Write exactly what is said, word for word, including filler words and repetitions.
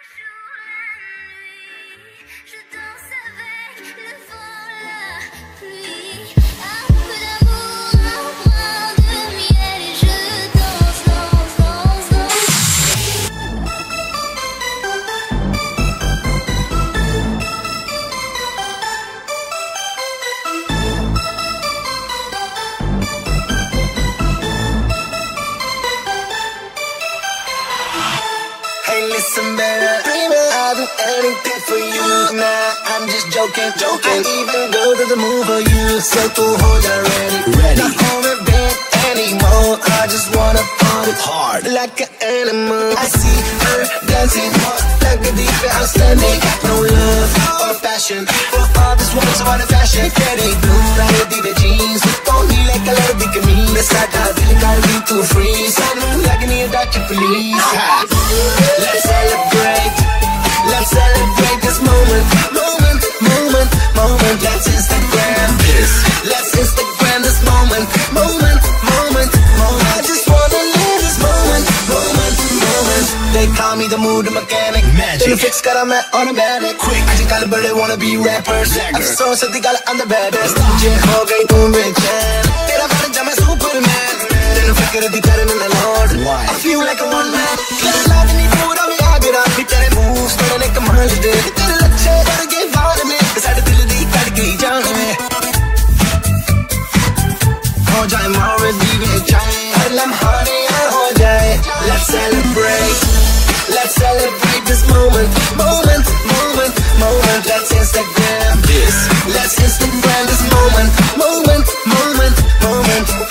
Listen, baby, dreaming, I'll do anything for you. Nah, I'm just joking, joking. I even go to the move for you. So to hold you ready, ready. Not hold it back anymore. I just wanna party hard, like an animal. I see her dancing, like a deep outstanding. No love or passion for all this woman's so out of fashion. Ready, blue, right, deep jeans. Don't need like a little bit of me. Let's not have it, gotta be too free. Something like an ear doctor, please. Let's celebrate, let's celebrate this moment, moment, moment, moment. Let's Instagram this, let's Instagram this moment, moment, moment, moment. I just wanna live this moment, moment, moment. They call me the mood mechanic, magic. Fix got I'm at automatic, quick. I just got a birthday, wanna be rappers. I'm so sick, they got it, I'm the baddest. Jay ho gay, tu me chan. Tera bana jama Superman. Then I figure the better than the Lord. I feel like a one man. Can't lie to me, food on me. भी तेरे moves करने कमाल दे तेरे लच्छे करके वार में साढ़े दिल दी cut गई जान में हो जाए मारे दीवे जाए हर लम्हा यार हो जाए. Let's celebrate, let's celebrate this moment, moment, moment, moment. Let's Instagram this, let's Instagram this moment, moment, moment, moment.